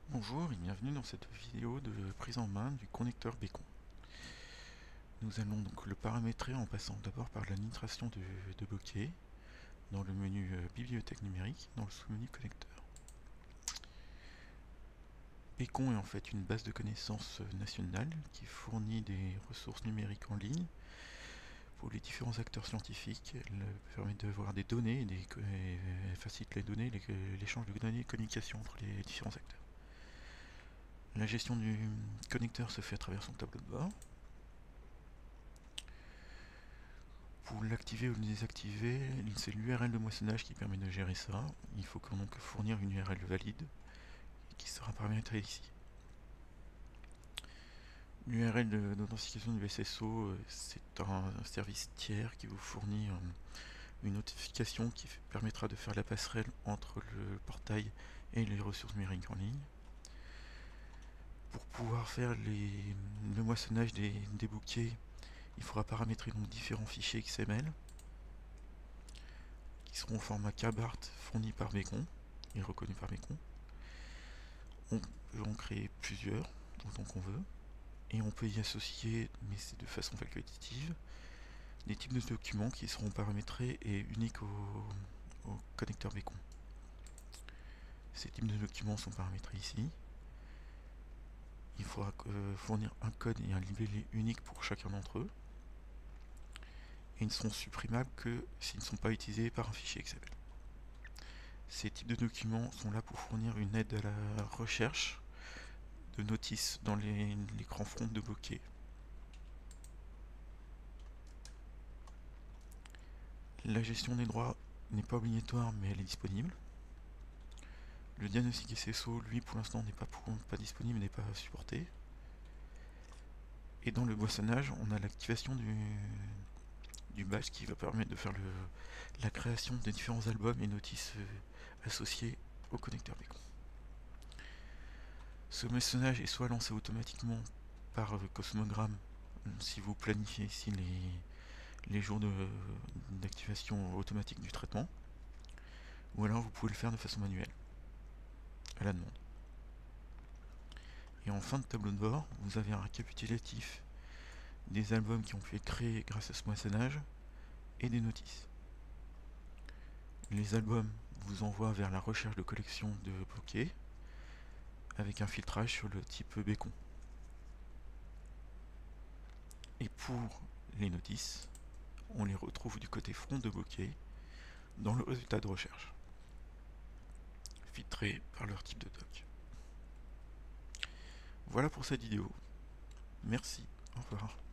Bonjour et bienvenue dans cette vidéo de prise en main du connecteur Bécon. Nous allons donc le paramétrer en passant d'abord par l'administration de bokeh dans le menu bibliothèque numérique dans le sous-menu connecteur. Bécon est en fait une base de connaissances nationale qui fournit des ressources numériques en ligne pour les différents acteurs scientifiques. Elle permet d'avoir des données et facilite les données, l'échange de données et communication entre les différents acteurs. La gestion du connecteur se fait à travers son tableau de bord. Pour l'activer ou le désactiver, c'est l'URL de moissonnage qui permet de gérer ça. Il faut donc fournir une URL valide qui sera paramétrée ici. L'URL d'authentification du SSO, c'est un service tiers qui vous fournit une notification qui permettra de faire la passerelle entre le portail et les ressources numériques en ligne. Pour pouvoir faire le moissonnage des bouquets, il faudra paramétrer donc différents fichiers XML qui seront au format KBART fourni par Bécon et reconnu par Bécon. On peut en créer plusieurs, autant qu'on veut, et on peut y associer, mais c'est de façon facultative, des types de documents qui seront paramétrés et uniques au connecteur Bécon. Ces types de documents sont paramétrés ici. Il faudra fournir un code et un libellé unique pour chacun d'entre eux. Et ils ne sont supprimables que s'ils ne sont pas utilisés par un fichier XML. Ces types de documents sont là pour fournir une aide à la recherche de notices dans l'écran front de bokeh. La gestion des droits n'est pas obligatoire, mais elle est disponible. Le diagnostic SSO, lui, pour l'instant, n'est pas disponible, n'est pas supporté. Et dans le moissonnage, on a l'activation du badge qui va permettre de faire la création des différents albums et notices associés au connecteur Bécon. Ce moissonnage est soit lancé automatiquement par Cosmogram, si vous planifiez ici les jours d'activation automatique du traitement, ou alors vous pouvez le faire de façon manuelle, à la demande. Et en fin de tableau de bord, vous avez un récapitulatif des albums qui ont pu être créés grâce à ce moissonnage et des notices. Les albums vous envoient vers la recherche de collection de bokeh avec un filtrage sur le type Bécon. Et pour les notices, on les retrouve du côté front de bokeh dans le résultat de recherche, filtré par leur type de doc. Voilà pour cette vidéo. Merci, au revoir.